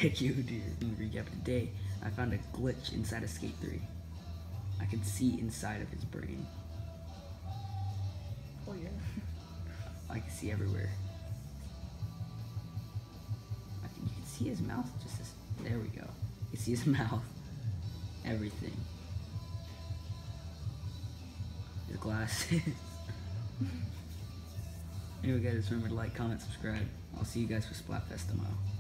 Thank you, dude. In the recap today, I found a glitch inside of Skate 3. I can see inside of his brain. Oh yeah. I can see everywhere. You can see his mouth. There we go. You can see his mouth. Everything. His glasses. Anyway, guys, remember to like, comment, subscribe. I'll see you guys for Splatfest tomorrow.